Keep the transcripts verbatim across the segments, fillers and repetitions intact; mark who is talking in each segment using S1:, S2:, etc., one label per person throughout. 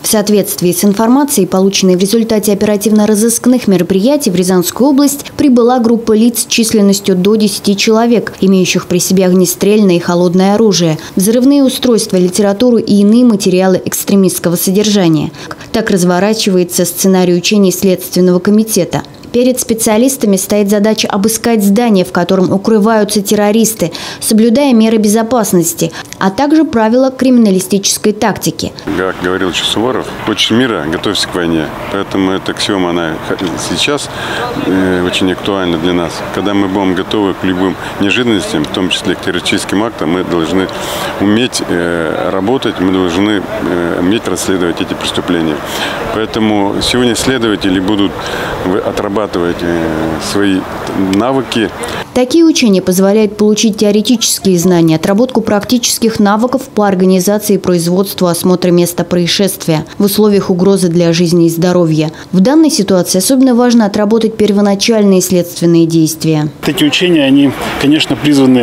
S1: В соответствии с информацией, полученной в результате оперативно-розыскных мероприятий в Рязанскую область, прибыла группа лиц численностью до десяти человек, имеющих при себе огнестрельное и холодное оружие, взрывные устройства, литературу и иные материалы экстремистского содержания. Так разворачивается сценарий учений Следственного комитета. Перед специалистами стоит задача обыскать здание, в котором укрываются террористы, соблюдая меры безопасности, а также правила криминалистической тактики.
S2: Как говорил Суворов, хочешь мира, готовься к войне. Поэтому эта аксиома, она сейчас очень актуальна для нас. Когда мы будем готовы к любым неожиданностям, в том числе к террористическим актам, мы должны уметь работать, мы должны уметь расследовать эти преступления. Поэтому сегодня следователи будут отрабатывать свои навыки.
S1: Такие учения позволяют получить теоретические знания, отработку практических навыков по организации и производству осмотра места происшествия в условиях угрозы для жизни и здоровья. В данной ситуации особенно важно отработать первоначальные следственные действия.
S3: Эти учения, они, конечно, призваны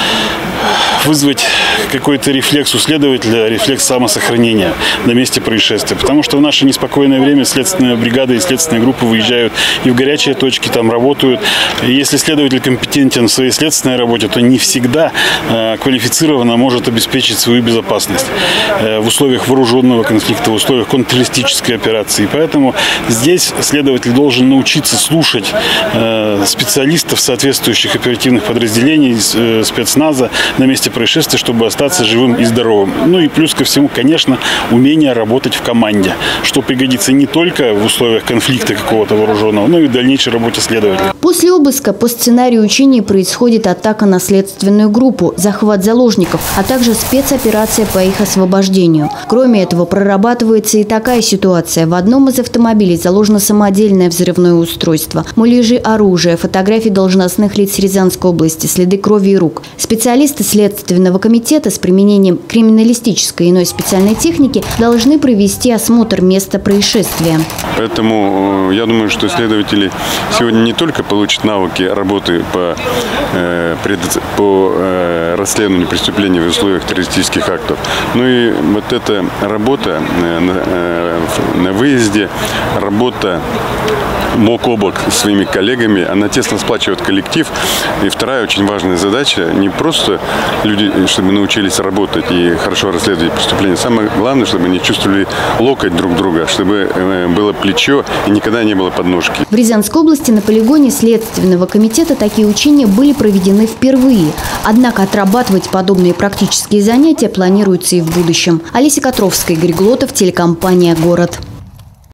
S3: вызвать какой-то рефлекс у следователя, рефлекс самосохранения на месте происшествия. Потому что в наше неспокойное время следственная бригада и следственные группы выезжают и в горячие точки там работают. И если следователь компетентен в своей следственной работе, то не всегда э, квалифицированно может обеспечить свою безопасность э, в условиях вооруженного конфликта, в условиях контртеррористической операции. И поэтому здесь следователь должен научиться слушать э, специалистов соответствующих оперативных подразделений, э, спецназа на месте происшествия, чтобы остаться живым и здоровым. Ну и плюс ко всему, конечно, умение работать в команде, что пригодится не только в условиях конфликта какого-то вооруженного, но и в дальнейшей работе следователя.
S1: После обыска по сценарию учений происходит атака на следственную группу, захват заложников, а также спецоперация по их освобождению. Кроме этого, прорабатывается и такая ситуация. В одном из автомобилей заложено самодельное взрывное устройство, муляжи оружия, фотографии должностных лиц Рязанской области, следы крови и рук. Специалисты Следственного комитета с применением криминалистической и иной специальной техники должны провести осмотр места происшествия.
S2: Поэтому я думаю, что следователи сегодня не только получат навыки работы по, э, по э, расследованию преступлений в условиях террористических актов, но и вот эта работа э, на, э, на выезде, работа бок о бок с своими коллегами, она тесно сплачивает коллектив. И вторая очень важная задача, не просто люди, чтобы научились работать и хорошо расследовать преступления. Самое главное, чтобы они чувствовали локоть друг друга, чтобы было плечо и никогда не было подножки.
S1: В Рязанской области на полигоне Следственного комитета такие учения были проведены впервые. Однако отрабатывать подобные практические занятия планируется и в будущем. Олеся Котровская, Игорь Глотов, телекомпания «Город».